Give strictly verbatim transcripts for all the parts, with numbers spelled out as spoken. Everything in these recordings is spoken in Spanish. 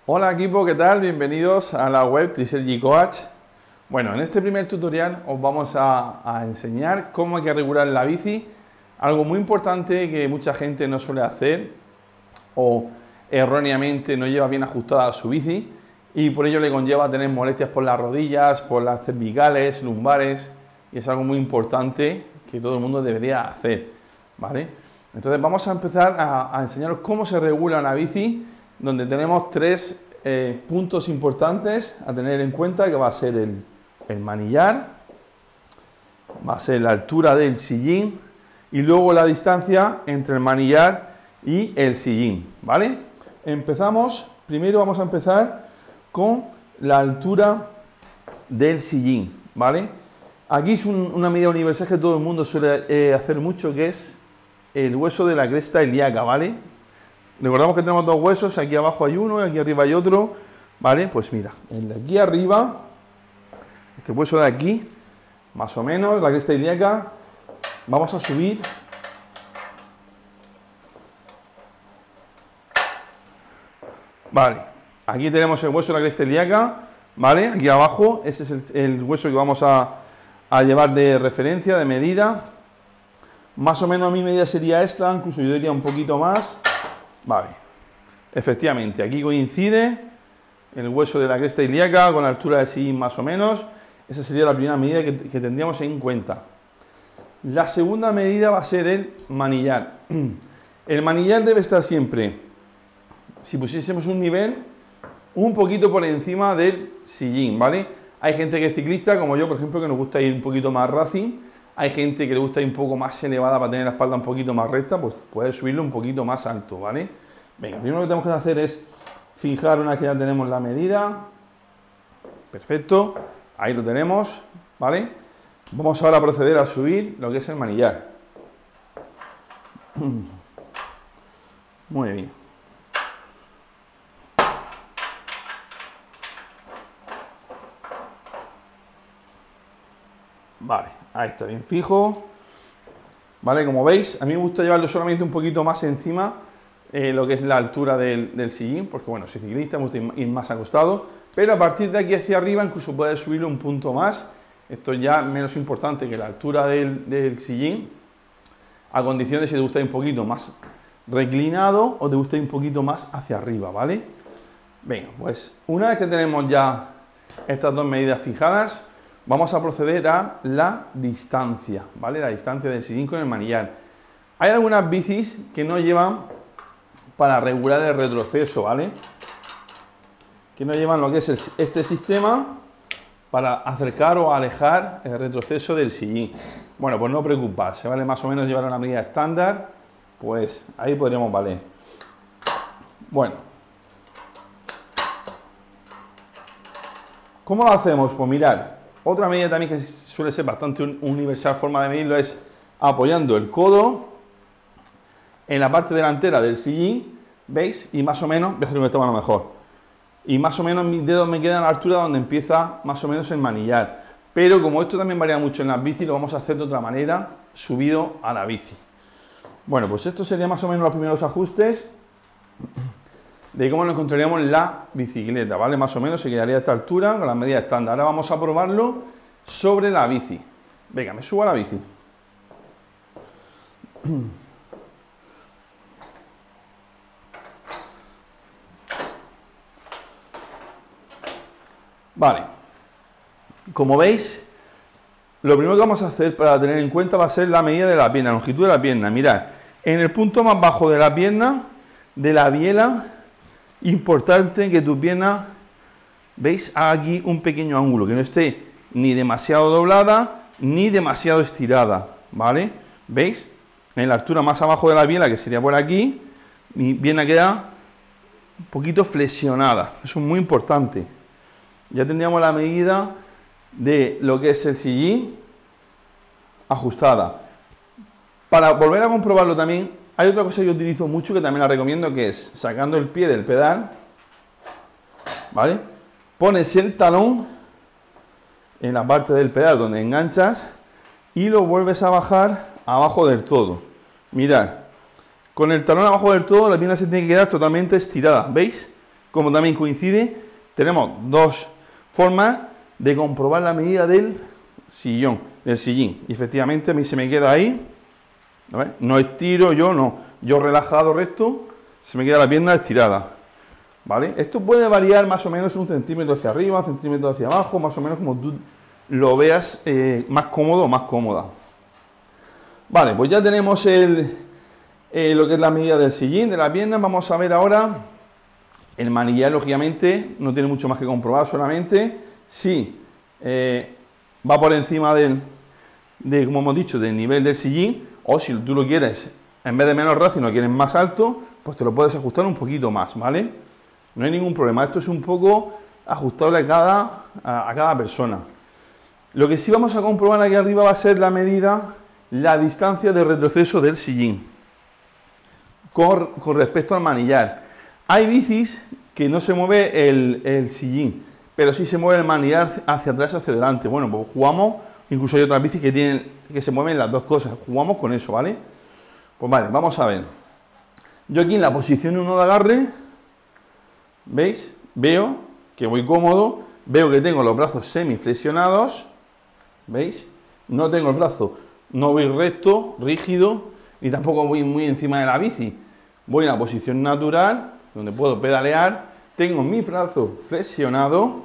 Hola equipo, ¿qué tal? Bienvenidos a la web Tricergy Coach. Bueno, en este primer tutorial os vamos a, a enseñar cómo hay que regular la bici, algo muy importante que mucha gente no suele hacer o erróneamente no lleva bien ajustada su bici y por ello le conlleva tener molestias por las rodillas, por las cervicales, lumbares, y es algo muy importante que todo el mundo debería hacer, ¿vale? Entonces vamos a empezar a, a enseñaros cómo se regula una bici, donde tenemos tres eh, puntos importantes a tener en cuenta, que va a ser el, el manillar, va a ser la altura del sillín y luego la distancia entre el manillar y el sillín, ¿vale? Empezamos, primero vamos a empezar con la altura del sillín, ¿vale? Aquí es un, una medida universal que todo el mundo suele eh, hacer mucho, que es el hueso de la cresta ilíaca, ¿vale? Recordamos que tenemos dos huesos, aquí abajo hay uno y aquí arriba hay otro, ¿vale? Pues mira, el de aquí arriba, este hueso de aquí, más o menos, la cresta ilíaca, vamos a subir vale, aquí tenemos el hueso de la cresta ilíaca, ¿vale? Aquí abajo, ese es el, el hueso que vamos a, a llevar de referencia, de medida. Más o menos mi medida sería esta, incluso yo diría un poquito más. Vale, efectivamente, aquí coincide el hueso de la cresta ilíaca con la altura del sillín más o menos. Esa sería la primera medida que, que tendríamos en cuenta. La segunda medida va a ser el manillar. El manillar debe estar siempre, si pusiésemos un nivel, un poquito por encima del sillín, ¿vale? Hay gente que es ciclista, como yo, por ejemplo, que nos gusta ir un poquito más racing. Hay gente que le gusta ir un poco más elevada para tener la espalda un poquito más recta, pues puede subirlo un poquito más alto, ¿vale? Venga, lo primero que tenemos que hacer es fijar una vez que ya tenemos la medida. Perfecto, ahí lo tenemos, ¿vale? Vamos ahora a proceder a subir lo que es el manillar. Muy bien. Vale, ahí está bien fijo. Vale, como veis, a mí me gusta llevarlo solamente un poquito más encima, eh, lo que es la altura del, del sillín, porque bueno, soy ciclista, me gusta ir más acostado, pero a partir de aquí hacia arriba incluso puedes subirlo un punto más. Esto ya menos importante que la altura del, del sillín, a condición de si te gusta ir un poquito más reclinado o te gusta ir un poquito más hacia arriba, ¿vale? Venga, pues una vez que tenemos ya estas dos medidas fijadas, vamos a proceder a la distancia, ¿vale? La distancia del sillín con el manillar. Hay algunas bicis que no llevan para regular el retroceso, ¿vale? Que no llevan lo que es el, este sistema para acercar o alejar el retroceso del sillín. Bueno, pues no preocuparse, ¿vale? Más o menos llevar una medida estándar, pues ahí podríamos valer. Bueno. ¿Cómo lo hacemos? Pues mirad. Otra medida también que suele ser bastante universal forma de medirlo es apoyando el codo en la parte delantera del sillín, ¿veis? Y más o menos, voy a hacer un esta mano mejor, y más o menos mis dedos me quedan a la altura donde empieza más o menos el manillar. Pero como esto también varía mucho en las bicis, lo vamos a hacer de otra manera, subido a la bici. Bueno, pues esto sería más o menos los primeros ajustes de cómo lo encontraríamos en la bicicleta, ¿vale? Más o menos se quedaría a esta altura con las medidas estándar. Ahora vamos a probarlo sobre la bici. Venga, me subo a la bici. Vale. Como veis, lo primero que vamos a hacer para tener en cuenta va a ser la medida de la pierna, la longitud de la pierna. Mirad, en el punto más bajo de la pierna, de la biela, importante que tu pierna, veis, haga aquí un pequeño ángulo, que no esté ni demasiado doblada ni demasiado estirada, ¿vale? ¿Veis? En la altura más abajo de la biela, que sería por aquí, mi pierna queda un poquito flexionada. Eso es muy importante. Ya tendríamos la medida de lo que es el sillín ajustada. Para volver a comprobarlo también, hay otra cosa que yo utilizo mucho, que también la recomiendo, que es sacando el pie del pedal, ¿vale? Pones el talón en la parte del pedal donde enganchas y lo vuelves a bajar abajo del todo. Mirad, con el talón abajo del todo la pierna se tiene que quedar totalmente estirada, ¿veis? como también coincide, tenemos dos formas de comprobar la medida del sillón, del sillín. Y efectivamente a mí se me queda ahí, a ver, no estiro yo, no, yo relajado recto, se me queda la pierna estirada, ¿vale? Esto puede variar más o menos un centímetro hacia arriba, un centímetro hacia abajo, más o menos como tú lo veas eh, más cómodo o más cómoda. Vale, pues ya tenemos el, eh, lo que es la medida del sillín, de la pierna. Vamos a ver ahora el manillar, lógicamente, no tiene mucho más que comprobar, solamente si eh, va por encima del, de, como hemos dicho, del nivel del sillín, o si tú lo quieres, en vez de menos ras, si lo quieres más alto, pues te lo puedes ajustar un poquito más, ¿vale? No hay ningún problema, esto es un poco ajustable a cada, a, a cada persona. Lo que sí vamos a comprobar aquí arriba va a ser la medida, la distancia de retroceso del sillín con, con respecto al manillar. Hay bicis que no se mueve el, el sillín, pero sí se mueve el manillar hacia atrás, hacia adelante. Bueno, pues jugamos, incluso hay otras bicis que, tienen, que se mueven las dos cosas, jugamos con eso, ¿vale? Pues vale, vamos a ver. Yo aquí en la posición uno de agarre, ¿veis? Veo que voy cómodo, veo que tengo los brazos semiflexionados, ¿veis? No tengo el brazo, no voy recto, rígido, ni tampoco voy muy encima de la bici. Voy en la posición natural, donde puedo pedalear, tengo mi brazo flexionado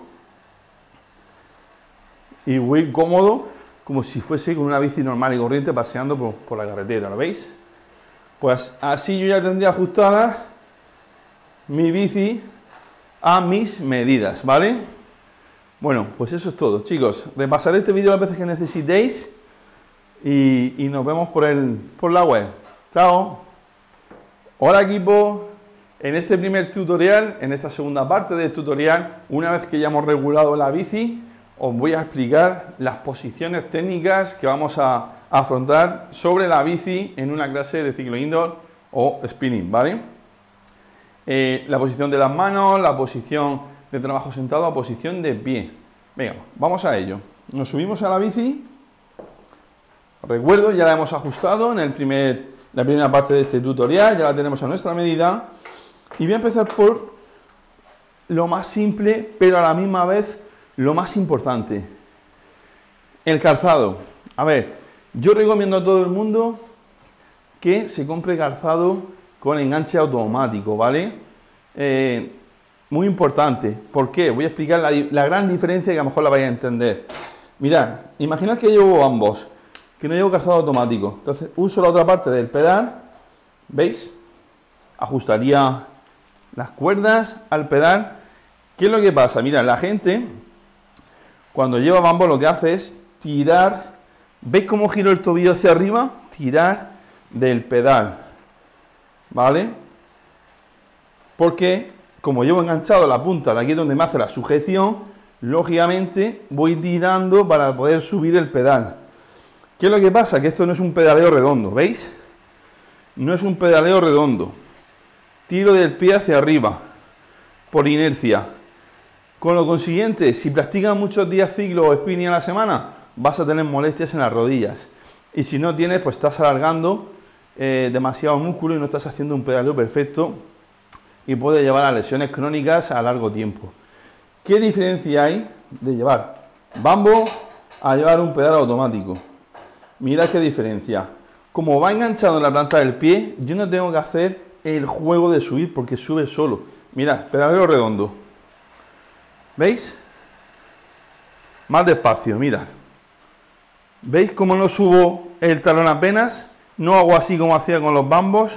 y voy cómodo, como si fuese con una bici normal y corriente paseando por, por la carretera, ¿lo veis? Pues así yo ya tendría ajustada mi bici a mis medidas, ¿vale? Bueno, pues eso es todo, chicos. Repasaré este vídeo las veces que necesitéis y, y nos vemos por, el, por la web. Chao. Hola, equipo. En este primer tutorial, en esta segunda parte del tutorial, una vez que ya hemos regulado la bici, os voy a explicar las posiciones técnicas que vamos a afrontar sobre la bici en una clase de ciclo indoor o spinning, ¿vale? Eh, la posición de las manos, la posición de trabajo sentado, la posición de pie. Venga, vamos a ello. Nos subimos a la bici. Recuerdo, ya la hemos ajustado en el primer, la primera parte de este tutorial, ya la tenemos a nuestra medida. Y voy a empezar por lo más simple, pero a la misma vez lo más importante. El calzado. A ver, yo recomiendo a todo el mundo que se compre calzado con enganche automático, ¿vale? Eh, muy importante. ¿Por qué? Voy a explicar la, la gran diferencia que a lo mejor la vais a entender. Mirad, imaginad que llevo ambos, que no llevo calzado automático. Entonces uso la otra parte del pedal, ¿veis? Ajustaría las cuerdas al pedal. ¿Qué es lo que pasa? Mirad, la gente cuando lleva bambos lo que hace es tirar, ¿veis cómo giro el tobillo hacia arriba? Tirar del pedal, ¿vale? Porque como llevo enganchado la punta de aquí donde me hace la sujeción, lógicamente voy tirando para poder subir el pedal. ¿Qué es lo que pasa? Que esto no es un pedaleo redondo, ¿veis? No es un pedaleo redondo. Tiro del pie hacia arriba, por inercia. Con lo consiguiente, si practicas muchos días ciclo o spinning a la semana, vas a tener molestias en las rodillas. Y si no tienes, pues estás alargando eh, demasiado músculo y no estás haciendo un pedaleo perfecto y puede llevar a lesiones crónicas a largo tiempo. ¿Qué diferencia hay de llevar bambo a llevar un pedal automático? Mirad qué diferencia. Como va enganchado en la planta del pie, yo no tengo que hacer el juego de subir porque sube solo. Mirad, pedaleo redondo. ¿Veis? Más despacio, mirad. ¿Veis cómo no subo el talón apenas? No hago así como hacía con los bambos,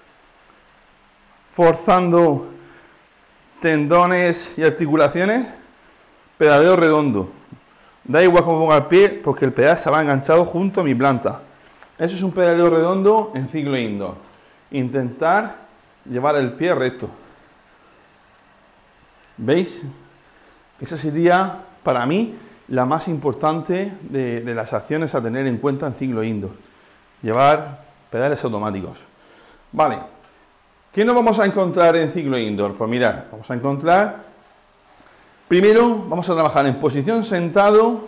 forzando tendones y articulaciones. Pedaleo redondo. Da igual cómo ponga el pie, porque el pedal se va enganchado junto a mi planta. Eso es un pedaleo redondo en ciclo indoor. Intentar llevar el pie recto. ¿Veis? Esa sería, para mí, la más importante de, de las acciones a tener en cuenta en ciclo indoor. Llevar pedales automáticos. Vale. ¿Qué nos vamos a encontrar en ciclo indoor? Pues mirad, vamos a encontrar... Primero, vamos a trabajar en posición sentado,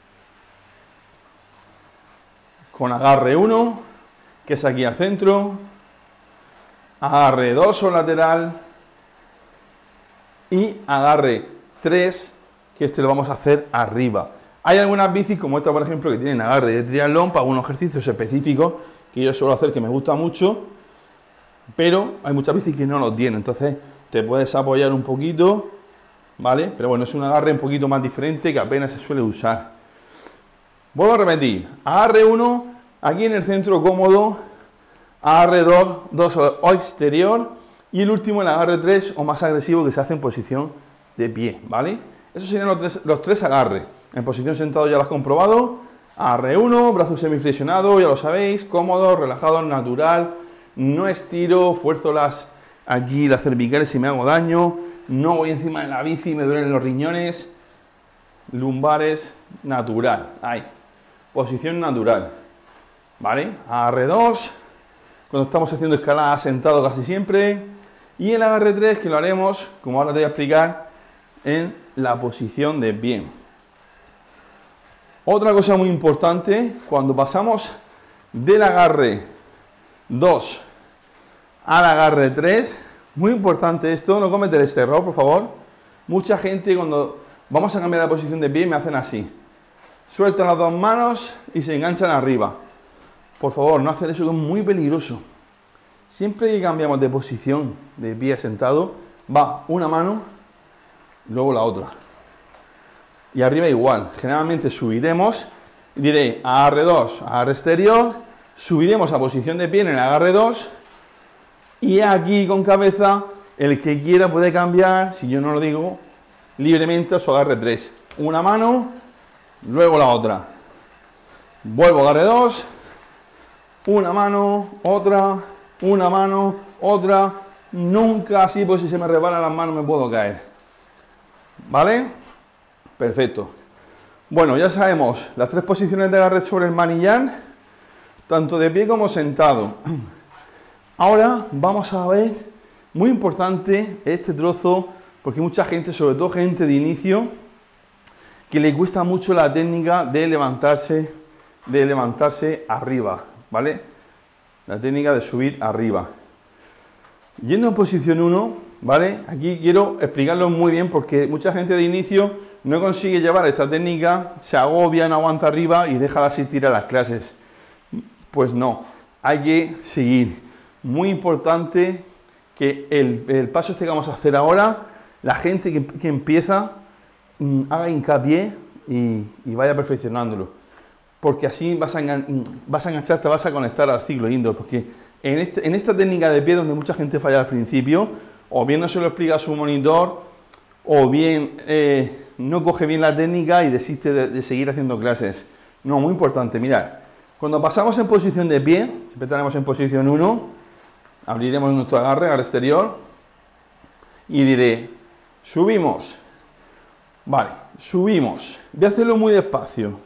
con agarre uno, que es aquí al centro, agarre dos o lateral, y agarre tres, que este lo vamos a hacer arriba. Hay algunas bicis, como esta por ejemplo, que tienen agarre de triatlón para algunos ejercicios específicos, que yo suelo hacer, que me gusta mucho, pero hay muchas bicis que no lo tienen, entonces te puedes apoyar un poquito, ¿vale? Pero bueno, es un agarre un poquito más diferente que apenas se suele usar. Vuelvo a repetir, agarre uno, aquí en el centro cómodo, agarre dos, dos o exterior, y el último el agarre tres o más agresivo, que se hace en posición de pie, ¿vale? Esos serían los tres, los tres agarres. En posición sentado ya lo has comprobado. Agarre uno, brazo semiflexionado, ya lo sabéis, cómodo, relajado, natural. No estiro, fuerzo las aquí las cervicales y me hago daño. No voy encima de la bici y me duelen los riñones. Lumbares, natural. Ahí. Posición natural. ¿Vale? Agarre dos. Cuando estamos haciendo escalada sentado casi siempre. Y el agarre tres, que lo haremos, como ahora te voy a explicar, en la posición de pie. Otra cosa muy importante, cuando pasamos del agarre dos al agarre tres, muy importante esto, no cometer este error, por favor. Mucha gente cuando vamos a cambiar la posición de pie me hacen así. Sueltan las dos manos y se enganchan arriba. Por favor, no hacer eso, que es muy peligroso. Siempre que cambiamos de posición de pie sentado, va una mano, luego la otra. Y arriba igual. Generalmente subiremos, diré agarre dos, agarre exterior, subiremos a posición de pie en el agarre dos, y aquí con cabeza, el que quiera puede cambiar, si yo no lo digo, libremente a su agarre tres. Una mano, luego la otra. Vuelvo a agarre dos, una mano, otra, una mano, otra. Nunca así, pues si se me resbalan las manos me puedo caer. ¿Vale? Perfecto. Bueno, ya sabemos las tres posiciones de agarre sobre el manillar, tanto de pie como sentado. Ahora vamos a ver, muy importante este trozo, porque mucha gente, sobre todo gente de inicio, que le cuesta mucho la técnica de levantarse, de levantarse arriba, ¿vale? La técnica de subir arriba. Yendo en posición uno, ¿vale? Aquí quiero explicarlo muy bien porque mucha gente de inicio no consigue llevar esta técnica, se agobia, no aguanta arriba y deja de asistir a las clases. Pues no, hay que seguir. Muy importante que el, el paso este que vamos a hacer ahora, la gente que, que empieza mmm, haga hincapié y, y vaya perfeccionándolo. Porque así vas a, engan vas a enganchar, te vas a conectar al ciclo indoor. Porque en, este, en esta técnica de pie, donde mucha gente falla al principio, o bien no se lo explica a su monitor, o bien eh, no coge bien la técnica y desiste de, de seguir haciendo clases. No, muy importante, mirad. Cuando pasamos en posición de pie, siempre estaremos en posición uno, abriremos nuestro agarre al exterior y diré, subimos. Vale, subimos. Voy a hacerlo muy despacio.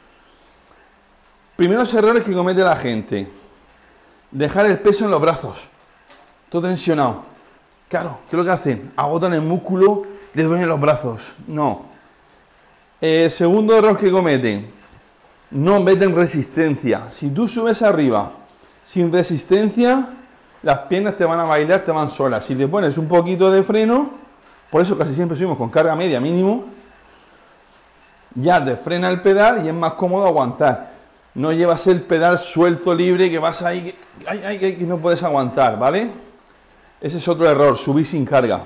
Primeros errores que comete la gente. Dejar el peso en los brazos. Todo tensionado. Claro, ¿qué es lo que hacen? Agotan el músculo, les duelen los brazos. No. Eh, segundo error que cometen. No meten resistencia. Si tú subes arriba sin resistencia, las piernas te van a bailar, te van solas. Si le pones un poquito de freno, por eso casi siempre subimos con carga media mínimo, ya te frena el pedal y es más cómodo aguantar. No llevas el pedal suelto, libre, que vas ahí, que, ay, ay, que no puedes aguantar, ¿vale? Ese es otro error, subir sin carga.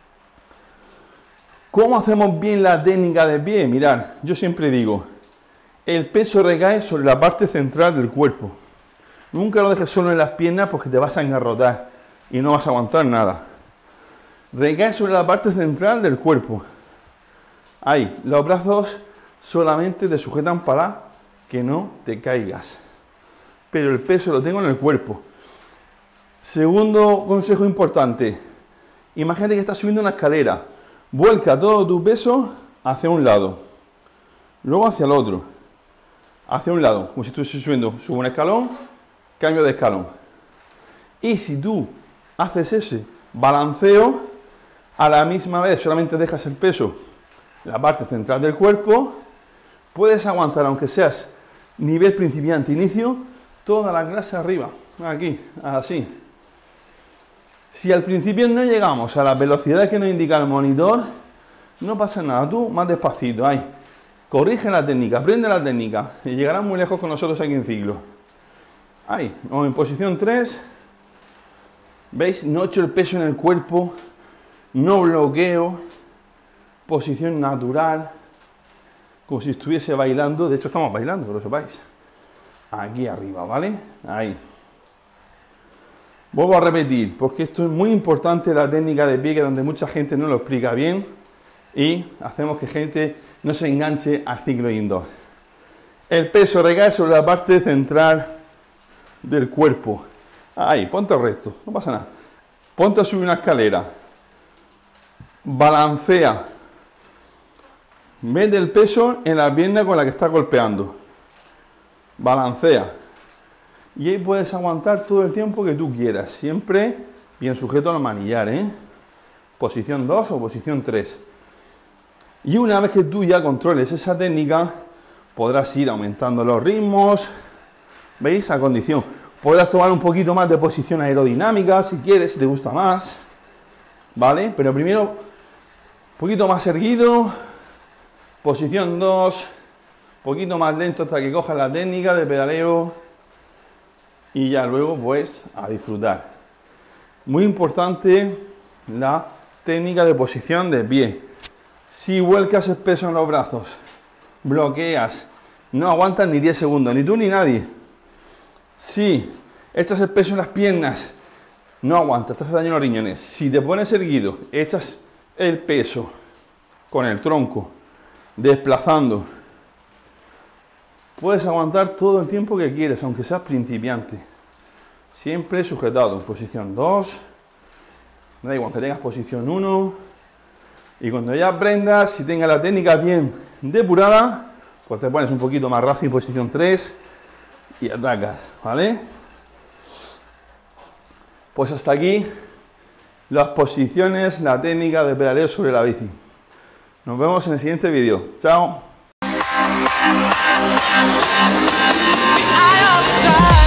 ¿Cómo hacemos bien la técnica de pie? Mirad, yo siempre digo, el peso recae sobre la parte central del cuerpo. Nunca lo dejes solo en las piernas porque te vas a engarrotar y no vas a aguantar nada. Recae sobre la parte central del cuerpo. Ahí, los brazos solamente te sujetan para que no te caigas. Pero el peso lo tengo en el cuerpo. Segundo consejo importante. Imagínate que estás subiendo una escalera. Vuelca todo tu peso hacia un lado. Luego hacia el otro. Hacia un lado. Como si estuvieses subiendo. Subo un escalón, cambio de escalón. Y si tú haces ese balanceo, a la misma vez solamente dejas el peso en la parte central del cuerpo, puedes aguantar, aunque seas nivel principiante, inicio, toda la clase arriba. Aquí, así. Si al principio no llegamos a las velocidades que nos indica el monitor, no pasa nada, tú más despacito, ahí. Corrige la técnica, aprende la técnica y llegarás muy lejos con nosotros aquí en ciclo. Ahí, vamos en posición tres. ¿Veis? No echo el peso en el cuerpo, no bloqueo, posición natural, como si estuviese bailando. De hecho estamos bailando, que lo sepáis. Aquí arriba, ¿vale? Ahí. Vuelvo a repetir, porque esto es muy importante, la técnica de pie, que donde mucha gente no lo explica bien y hacemos que gente no se enganche al ciclo indoor. El peso recae sobre la parte central del cuerpo. Ahí, ponte recto, no pasa nada. Ponte a subir una escalera. Balancea. Mete el peso en la pierna con la que estás golpeando. Balancea. Y ahí puedes aguantar todo el tiempo que tú quieras. Siempre bien sujeto al manillar, ¿eh? Posición dos o posición tres. Y una vez que tú ya controles esa técnica, podrás ir aumentando los ritmos. ¿Veis? A condición. Podrás tomar un poquito más de posición aerodinámica si quieres, si te gusta más. ¿Vale? Pero primero, un poquito más erguido. Posición dos. Un poquito más lento hasta que cojas la técnica de pedaleo. Y ya luego, pues, a disfrutar. Muy importante la técnica de posición de pie. Si vuelcas el peso en los brazos, bloqueas, no aguantas ni diez segundos, ni tú ni nadie. Si echas el peso en las piernas, no aguantas, te hace daño en los riñones. Si te pones erguido, echas el peso con el tronco, desplazando, puedes aguantar todo el tiempo que quieres, aunque seas principiante. Siempre sujetado en posición dos. Da igual que tengas posición uno. Y cuando ya aprendas, si tengas la técnica bien depurada, pues te pones un poquito más rápido en posición tres y atacas, ¿vale? Pues hasta aquí las posiciones, la técnica de pedaleo sobre la bici. Nos vemos en el siguiente vídeo. Chao.